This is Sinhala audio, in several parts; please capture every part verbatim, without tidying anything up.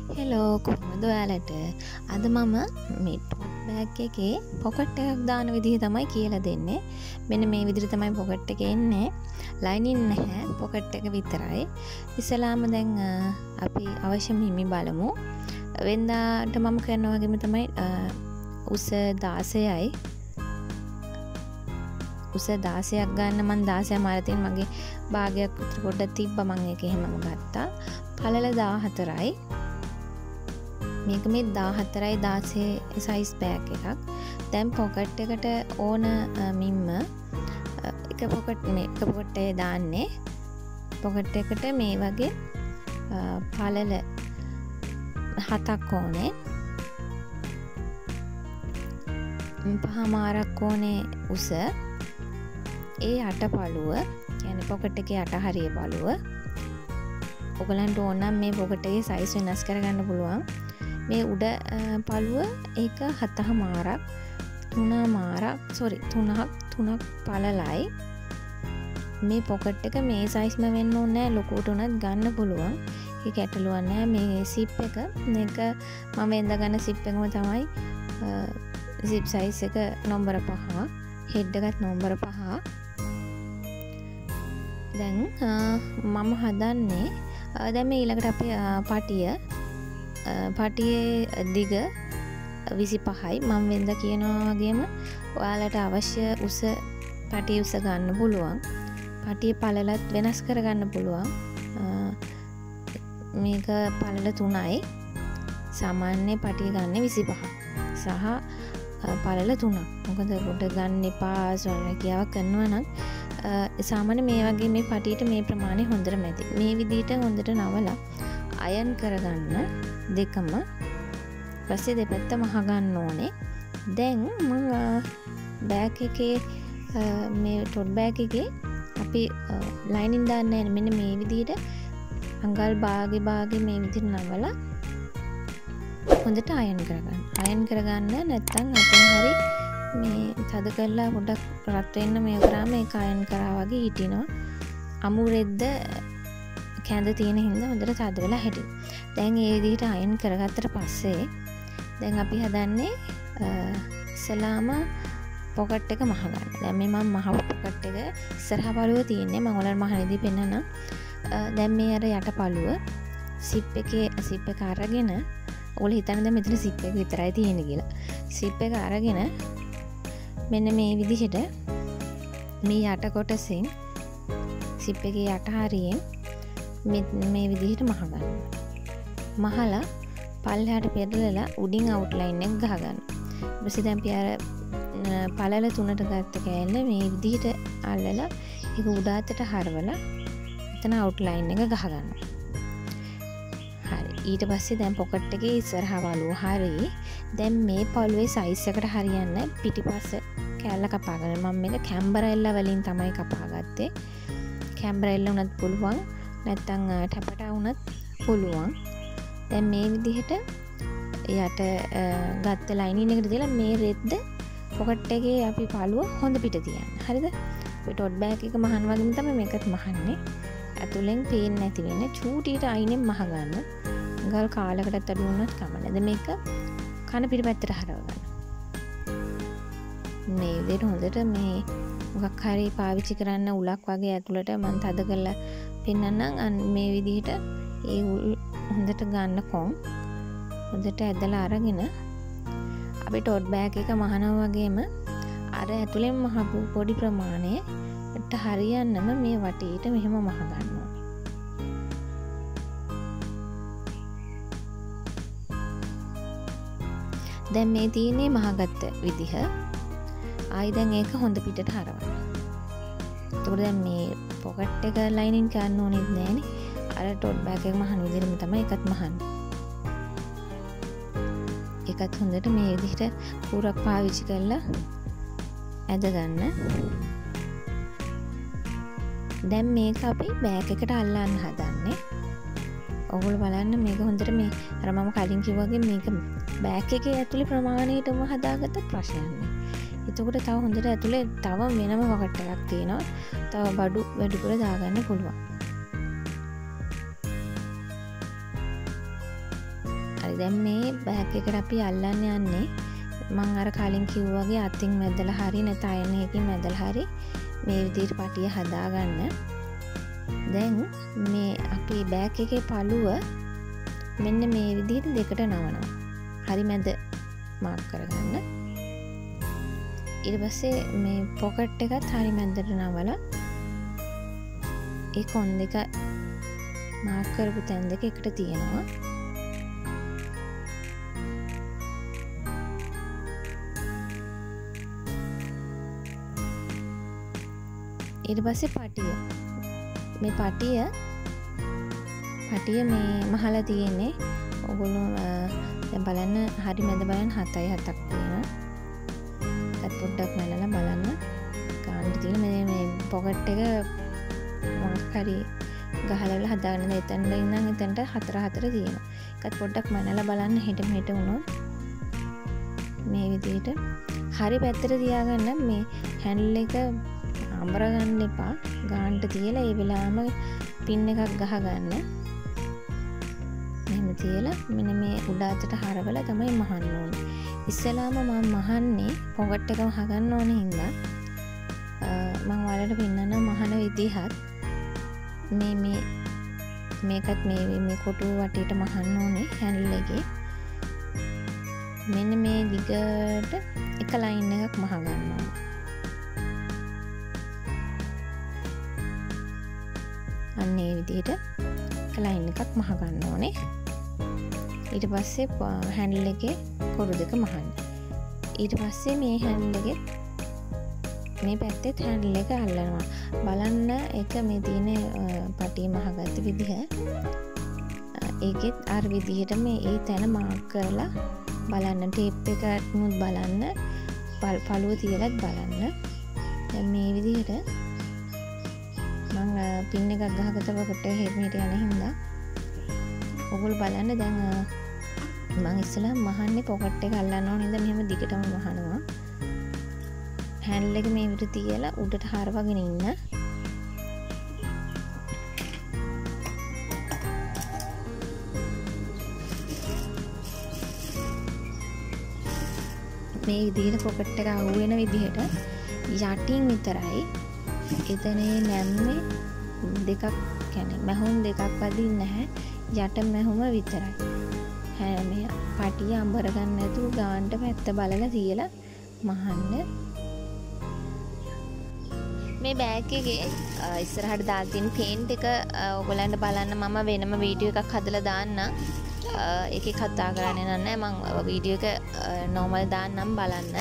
හෙලෝ කොහොමද ඔයාලට අද මම මේ ටෝට් බෑග් එකේ පොකට් එකක් දාන විදිහ තමයි කියලා දෙන්නේ. මෙන්න මේ විදිහට තමයි පොකට් එක එන්නේ. ලයිනින් නැහැ, පොකට් එක විතරයි. ඉස්සලාම දැන් අපි අවශ්‍ය මිමි බලමු. වෙනදාට මම කරනවා වගේම තමයි උස දාසයයි උස දාසයක් ගන්න මම දාසය මාර තියෙන මගේ භාගයක් විතර පොඩ්ඩක් තිබ්බා මම ඒක එහෙමම ගත්තා. පළල දාහතරයි. මේක මේ දාහතරයි දාසය සයිස් බෑග් එකක්. දැන් පොකට් එකට ඕන මිම්ම එක පොකට් මේ එක පොකට් එකේ දාන්නේ. පොකට් එකට මේ වගේ පළල හතක් ඕනේ. පහමාරක් ඕනේ උස. ඒ අට පළුව කියන්නේ පොකට් එකේ අට හරිය පළුව. ඔයගලන්ට ඕන නම් මේ පොකට් එකේ සයිස් වෙනස් කරගන්න පුළුවන්. මේ උඩ පළුව ඒක හතමාරක් තුනමාරක් සෝරි තුනක් තුනක් පළලයි. මේ පොකට් එක මේ සයිස්ම වෙන්න ඕනේ නැහැ. ලොකුට උනත් ගන්න පුළුවන්. ඒක ඇටලුවක් නැහැ. මේ සිප් එක මේක මම එඳ ගන්න සිප් එකම තමයි සිප් සයිස් එක නම්බර පහ. හෙඩ් එකත් නම්බර පහ. දැන් මම හදන්නේ දැන් මේ ඊළඟට අපේ පටිය පටියේ දිග විසි පහයි. මම වෙනද කියනවා වගේම ඔයාලට අවශ්‍ය උස පටිය උස ගන්න පුළුවන්. පටියේ පළලත් වෙනස් කරගන්න පුළුවන්. මේක පළල තුනයි. සාමාන්‍ය පටිය ගන්න විසි පහ සහ පළල තුනක්. මොකද පොඩ ගන්න එපා සොයන කියාවක් කරනවා නම් සාමාන්‍ය මේ වගේ මේ පටියට මේ ප්‍රමාණය හොඳට මැදි. මේ විදිහට හොඳට නවලා අයන් කරගන්න දෙකම. පස්සේ දෙපැත්ත මහ ගන්න ඕනේ. දැන් මම බෑග් එකේ මේ ටෝට් බෑග් එකේ අපි ලයිනින් දාන්නේ නැහැ. මෙන්න මේ විදිහට අඟල් භාගේ භාගේ මේ විදිහට නවලා හොඳට අයන් කරගන්න. අයන් කරගන්න නැත්නම් අතෙන් හරි මේ තද කරලා පොඩක් රත් වෙන්න මේ කරාම ඒක අයන් කරා වගේ හිටිනවා. අමු රෙද්ද කැඳ තියෙන හින්දා හොඳට තද වෙලා හිටිනවා. දැන් මේ විදිහට අයන් කරගත්තට පස්සේ දැන් අපි හදන්නේ ඉස්සලාම පොකට් එක මහ ගන්න. දැන් මේ මම මහ පොකට් එක ඉස්සරහා පළුව තියෙන්නේ. මම ඔයාලට මහලෙදි පෙන්නනම්. දැන් මේ අර යට පළුව සිප් එකේ සිප් එක අරගෙන ඔයාලා හිතන්නේ දැන් මෙතන සිප් එක විතරයි තියෙන්නේ කියලා. සිප් එක අරගෙන මෙන්න මේ විදිහට මේ යට කොටසෙන් සිප් එකේ යට හරියෙන් මේ විදිහට මහ ගන්න. මහලා පල්ලෙහාට පෙරලලා උඩින් අවුට්ලයින් එක ගහ ගන්න. ඊට පස්සේ දැන් අපි අර පළල තුනට ගත්ත කෑල්ල මේ විදිහට අල්ලලා ඒක උඩ අතට හරවලා එතන අවුට්ලයින් එක ගහ ගන්නවා. හරි. ඊට පස්සේ දැන් පොකට් එකේ ඉස්සරහා වලුව හරි. දැන් මේ පළුවේ සයිස් එකට හරියන්න පිටිපස්ස කෑල්ල කපා ගන්න. මම මේක කැම්බරෙල්ලා වලින් තමයි කපා ගත්තේ. කැම්බරෙල්ලා උනත් පුළුවන්. නැත්තම් ටැපටා වුණත් පුළුවන්. දැන් මේ විදිහට යට ගත්ත ලයිනින් එකට දාලා මේ රෙද්ද පොකට් එකේ අපි පළුව හොඳ පිට තියන්න. හරිද? අපි ටෝට් බෑග් එක මහන වගේම තමයි මේකත් මහන්නේ. ඇතුලෙන් පේන්නේ නැති වෙන චූටියට අයිනෙන් මහ ගන්න. ගල් කාලයකටත් අඩු වුණත් කමන්නේ. දැන් මේක කන පිටපැත්තට හරව ගන්න. මේ විදිහට හොඳට මේ මොකක් හරි පාවිච්චි කරන්න උලක් වගේ ඇතුළට මම තද කරලා පෙන්නන්නම්. මේ විදිහට ඒ උල් හොඳට ගන්න කොම් හොඳට ඇදලා අරගෙන අපි ටෝට් බෑග් එක මහනවා වගේම අර ඇතුලෙන් මහපු පොඩි ප්‍රමාණයට හරියන්නම මේ වටේට මෙහෙම මහ ගන්නවා. දැන් මේ තියෙන්නේ මහගත්ත විදිහ. ආයි දැන් ඒක හොඳ පිටට හරවන්න. එතකොට දැන් මේ පොකට් එක ලයිනින් ගන්න ඕනෙත් නෑනේ. අර ටෝට් බෑග් එක මහන විදිහටම තමයි එකත් මහන්නේ. එකත් හොඳට මේ විදිහට පුරක් පාවිච්චි කරලා ඇද ගන්න. දැන් මේක අපි බෑග් එකට අල්ලන්න හදන්නේ. ඔයගොල්ලෝ බලන්න මේක හොඳට මේ අර මම කලින් කිව්වා වගේ මේක බෑග් එකේ ඇතුලේ ප්‍රමාණයටම හදාගත්ත ප්‍රශ්නයක් නෑ. එතකොට තව හොඳට ඇතුලේ තව වෙනම වකට් එකක් තියෙනවා. තව බඩු වැඩිපුර දාගන්න පුළුවන්. දැන් මේ බෑග් එකට අපි අල්ලන්න යන්නේ මම අර කලින් කිව්වා වගේ අතින් මැදලා හරි නැත්නම් අයන් එකකින් මැදලා හරි මේ විදිහට පටිය හදාගන්න. දැන් මේ අපි බෑග් එකේ පළුව මෙන්න මේ විදිහට දෙකට නවනවා. හරි මැද මාක් කරගන්න. ඊට පස්සේ මේ පොකට් එකත් හරි මැදට නවලා ඒ කොන් දෙක මාක් කරපු තැන් දෙක එකට තියෙනවා. ඊට පස්සේ පටිය මේ පටිය පටිය මේ මහලා තියෙන්නේ ඔගොල්ලෝ දැන් බලන්න හරි මැද බලන්න හතයි හතක් තියෙනවා. ඒත් පොඩ්ඩක් මැනලා බලන්න ගන්න තියෙන මේ මේ පොකට් එක මොකක් හරි ගහලා හදාගෙන එතන ඉඳන් එතනට හතර හතර තියෙනවා. ඒකත් පොඩ්ඩක් මැනලා බලන්න හෙට මෙහෙට වුණොත් මේ විදිහට හරි පැත්තට තියාගන්න. මේ හැන්ඩල් එක අඹර ගන්න එපා. ගානට තියලා ඒ වෙලාවම පින් එකක් ගහ ගන්න. මෙහෙම තියලා මෙන්න මේ උඩ අතට හරවලා තමයි මහන්න ඕනේ. ඉස්සෙල්ලාම මම මහන්නේ පොකට් එක මහගන්න ඕනේ හින්දා මම ඔයාලට පෙන්නන්න මහන විදිහත් මේ මේ මේකත් මේ මේ කොටුව වටේට මහන්න ඕනේ හැන්ඩල් එකේ. මෙන්න මේ දිගට එක ලයින් එකක් මහ ගන්න ඕනේ. අන්න ඒ විදිහට එක ලයින් එකක් මහ ගන්න ඕනේ. ඊට පස්සේ හැන්ඩල් එකේ කොටු දෙක මහන්න. ඊට පස්සේ මේ හැන්ඩල් එකේ මේ පැත්තේ හැන්ඩල් එක අල්ලනවා. බලන්න එක මේ තියෙන පටිය මහගත්ත විදිහ. ඒකෙත් අර විදිහට මේ ඒ තැන මාක් කරලා බලන්න. ටේප් එකත් මුත් බලන්න. පළුව තියලත් බලන්න. දැන් මේ විදිහට මම පින් එකක් ගහකට හෙට මෙහෙට යන හින්දා ඔගොල්ලෝ බලන්න. දැන් මම ඉස්සලා මහන්නේ පොකට් එක අල්ලන්න ඕන හින්දා මෙහෙම දිගටම මහනවා. හැන්ඩල් එක මේ විදිහට තියලා උඩට හරවගෙන ඉන්න. මේ විදිහට පොකට් එක අහු වෙන විදිහට යටින් විතරයි එතනේ නැම්මේ දෙකක් කියන්නේ මැහුම් දෙකක් වදින්න නැහැ. යට මැහුම විතරයි. හැ මේ පටිය අඹර ගන්න නැතුව ගානට පැත්ත බලලා තියලා මහන්න. මේ බෑග් එකේ ඉස්සරහට දාලා තියෙන පේන්ට් එක ඔයගොල්ලන්ට බලන්න මම වෙනම වීඩියෝ එකක් හදලා දාන්නම්. ඒකේ කතා කරන්නේ නැහැ. මම වීඩියෝ එක නෝමල් දාන්නම් බලන්න.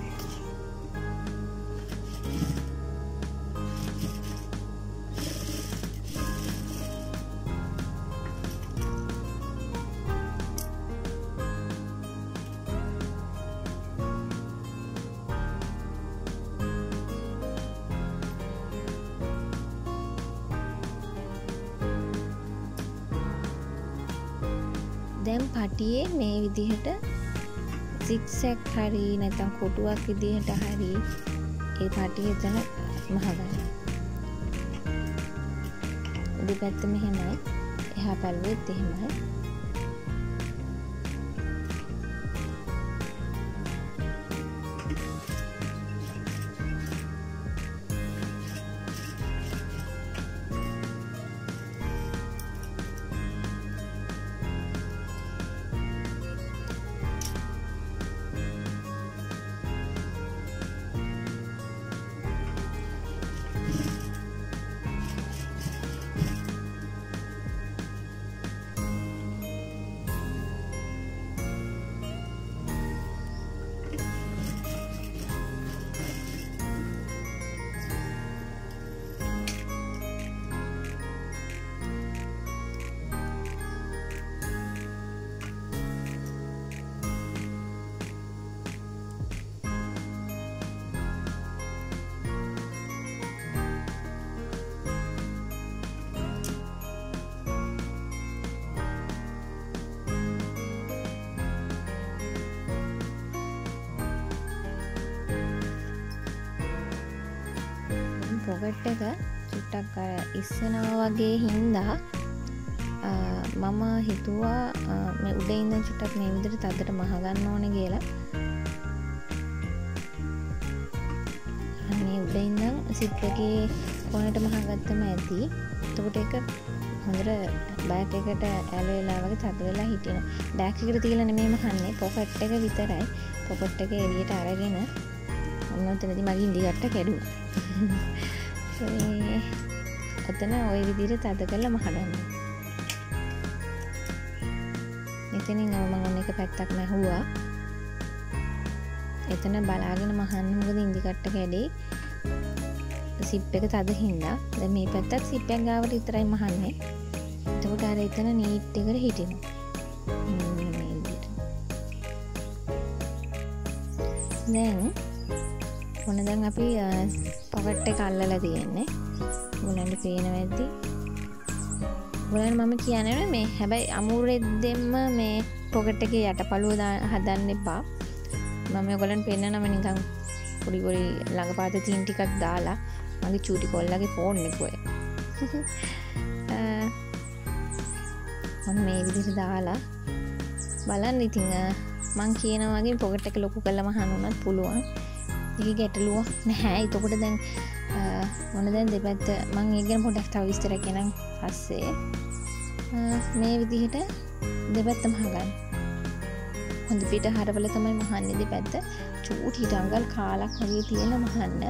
දැන් පටියේ මේ විදිහට සික්සැක් හරි නැත්නම් කොටුවක් විදිහට හරි ඒ පටිය එතන මහගන්න. දෙපැත්ත මෙහෙමයි. එහා පැලුවෙත් එහෙමයි. පොකට් එක චුට්ටක් අර ඉස්සනවා වගේ හින්දා මම හිතුවා මේ උඩ ඉඳන් චුට්ටක් මේ විදිහට තද්දට මහ ගන්න ඕනේ කියලා. අනේ උඩ ඉඳන් සිප් එකේ කොනට මහ ගත්තම ඇති. එතකොට ඒක හොඳට බෑග් එකට ඇල වෙලා වගේ තද වෙලා හිටිනවා. බෑග් එකට තියලා නෙමෙයි මහන්නේ, පොකට් එක විතරයි. පොකට් එක එළියට අරගෙන ඔන්න ඔතනදී මගේ ඉඳි ගැට්ට කැඩුනා. ඒ ඔතන ওই විදිහට තද කරලා මහගන්න. එතනින් මම ඔන්න එක පැත්තක් මැහුවා. එතන බලාගෙන මහන්න මොකද ඉඳි ගැට්ට කැඩේ. සිප් එක තද හින්දා. දැන් මේ පැත්තත් සිප් එක ගාවට විතරයි මහන්නේ. එතකොට අර එතන නීට් එකට හිටිනවා. මේ විදිහට. දැන් මොන දැන් අපි පොකට් එක අල්ලලා තියෙන්නේ. ඔයගලන්ට පේනවා ඇති. ඔයගලන් මම කියන්නේ මේ හැබැයි අමුරෙද්දෙන්ම මේ පොකට් එකේ යටපළුව හදන්න එපා. මම ඔයගලන්ට පෙන්නනම නිකන් පොඩි පොඩි ළඟපාත තීන් ටිකක් දාලා මගේ චූටි කොල්ලගේ ෆෝන් එක ඔය. ඔන්න මේ විදිහට දාලා බලන්න. ඉතින් මං කියනවා වගේ පොකට් එක ලොකු කරලා මහන්න උනත් පුළුවන්. ඒක ගැටලුවක් නැහැ. එතකොට දැන් මොන දැන් දෙපැත්ත මං ඒක ගැන පොඩ්ඩක් තව විස්තර කියන්නම් පස්සේ. මේ විදිහට දෙපැත්ත මහගන්න. හොඳ පිට හරවල තමයි මහන්නේ දෙපැත්ත. චූටි ඩංගල් කාලක් වගේ තියෙන මහන්න.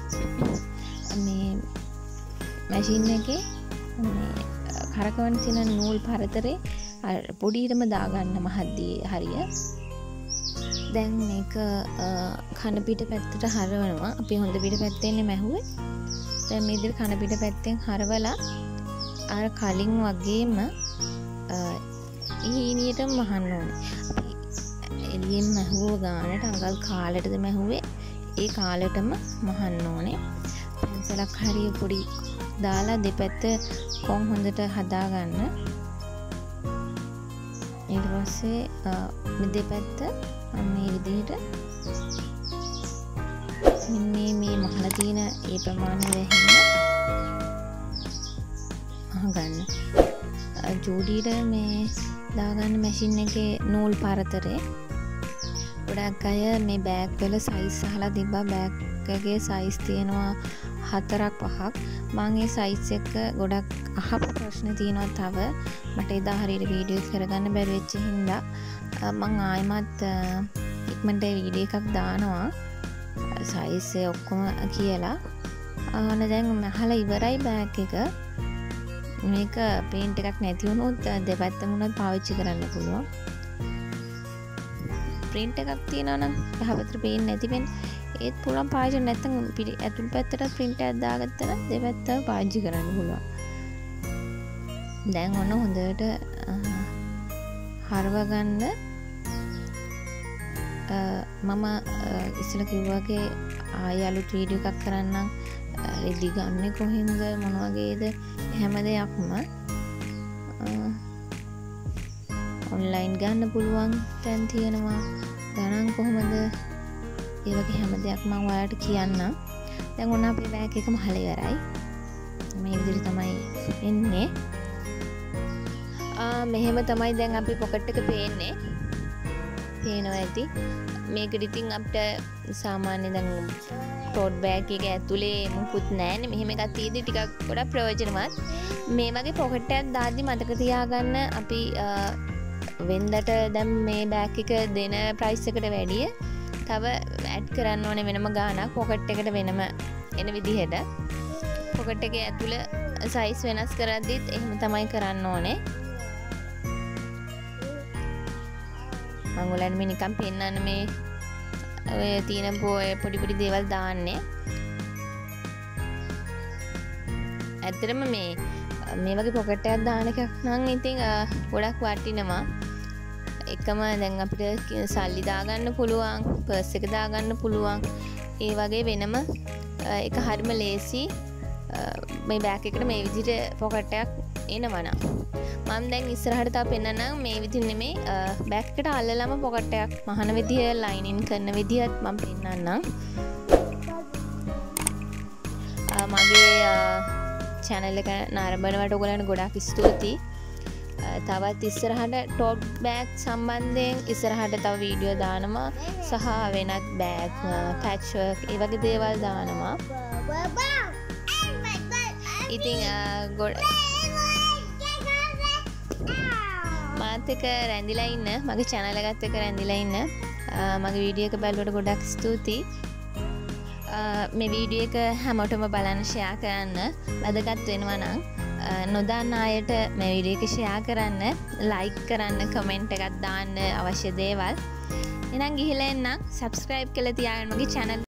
මේ මැෂින් එකේ මේ කරකවන තියෙන නූල් පරතරේ පොඩිටම දාගන්න මහද්දී හරිය. දැන් මේක කන පිට පැත්තට හරවනවා. අපි හොඳ පිට පැත්තෙන්නේ මැහුවේ. දැන් මේ විදිහට කන පිට පැත්තෙන් හරවලා අර කලින් වගේම ඊනියටම මහන්න ඕනේ. අපි එළියෙන් මැහුව ගානට අඟල් කාලෙටද මැහුවේ. ඒ කාලෙටම මහන්න ඕනේ. පැන්සලක් හරිය පොඩි දාලා දෙපැත්ත කොම් හොඳට හදාගන්න. ඊට පස්සේ මේ දෙපැත්ත මේ විදිහට මේ මේ මහලා තියෙන ඒ ප්‍රමාණය වෙහින්න අහගන්න. ජෝඩියට මේ දාගන්න මැෂින් එකේ නූල් පරතරේ ගොඩක් අය මේ බෑග් වල සයිස් අහලා තිබ්බා. බෑග් එකේ සයිස් තියෙනවා හතරක් පහක්. මම ඒ සයිස් එක ගොඩක් අහපු ප්‍රශ්න තියෙනවා තව. මට එදා හරියට වීඩියෝ කරගන්න බැරි වෙච්ච හින්දා මම ආයෙමත් ඉක්මනට වීඩියෝ එකක් දානවා සයිස් එක ඔක්කොම කියලා. අහන දැන් මහලා ඉවරයි බෑග් එක. මේක පේන්ට් එකක් නැති වුණොත් දෙපැත්තම උනත් පාවිච්චි කරන්න පුළුවන්. print එකක් තියෙනවා නම් යහපතට පේන්නේ නැති වෙන ඒත් පුළුවන් පාවිච්චි නැත්නම් ඇතුල් පැත්තට print එකක් දාගත්තා නම් දෙපැත්තම පාවිච්චි කරන්න පුළුවන්. දැන් ඔන්න හොඳට හරව ගන්න. මම ඉස්සෙල්ලා කිව්වා වගේ ආයෙ අලුත් වීඩියෝ එකක් කරන්නම්. රෙදි ගන්න කොහෙන්ද මොන වගේද හැම දෙයක්ම ඔන්ලයින් ගන්න පුළුවන් තැන් තියෙනවා. ගණන් කොහොමද ඒ වගේ හැම දෙයක් මම ඔයාලට කියන්නම්. දැන් ඔන්න අපේ බෑග් එක මහල ඉවරයි. මේ විදිහට තමයි එන්නේ. ආ මෙහෙම තමයි දැන් අපි පොකට් එක පේන්නේ. පේනවා ඇති. මේකට ඉතින් අපිට සාමාන්‍ය දැන් ටෝට් බෑග් එක ඇතුලේ මුකුත් නැහැනේ. මෙහෙම එකක් තියෙද්දි ටිකක් ගොඩක් ප්‍රයෝජනවත්. මේ වගේ පොකට් එකක් දාද්දි මතක තියාගන්න අපි වෙන්දට දැන් මේ බෑග් එක දෙන ප්‍රයිස් එකට වැඩිය තව ඇඩ් කරන්න ඕනේ වෙනම ගාණක් පොකට් එකට වෙනම එන විදිහට. පොකට් එකේ ඇතුළ සයිස් වෙනස් කරද්දිත් එහෙම තමයි කරන්න ඕනේ. මම ඔයාලට මේ නිකන් පෙන්නන්න මේ ඔය තියෙන පොඩි පොඩි දේවල් දාන්නේ. ඇත්තටම මේ මේ වගේ පොකට් එකක් දාන එකක් නම් ඉතින් ගොඩක් වටිනවා. එකම දැන් අපිට සල්ලි දාගන්න පුළුවන්, පර්ස් එක දාගන්න පුළුවන්. ඒ වගේ වෙනම එක හරිම ලේසි මේ බෑග් එකට මේ විදිහට පොකට් එකක් එනවනම්. මම දැන් ඉස්සරහට තව පෙන්නන්නම් මේ විදිහ නෙමෙයි බෑග් එකට අල්ලලාම පොකට් එකක් මහන විදිහ ලයිනින් කරන විදිහත් මම පෙන්නන්නම්. මගේ channel එක නරඹනවට ඔයගලන්ට ගොඩාක් ස්තුතියි. තවත් ඉස්සරහට ටෝට් බෑග් සම්බන්ධයෙන් ඉස්සරහට තව වීඩියෝ දානවා සහ වෙනත් බෑග් පැච් වර්ක් ඒ වගේ දේවල් දානවා. ඉතින් ගොඩ මාත් එක්ක රැඳිලා ඉන්න මගේ channel එකත් එක්ක රැඳිලා ඉන්න මගේ වීඩියෝ එක බලුවට ගොඩක් ස්තුතියි. මේ වීඩියෝ එක හැමෝටම බලන්න ෂෙයා කරන්න වැදගත් වෙනවා නම් නොදන්න අයට මේ වීඩියෝ එක ෂෙයා කරන්න ලයික් කරන්න කමෙන්ට් එකක් දාන්න අවශ්‍ය දේවල්. එහෙනම් ගිහිල්ලා එන්න සබ්ස්ක්‍රයිබ් කරලා තියාගන්න මගේ channel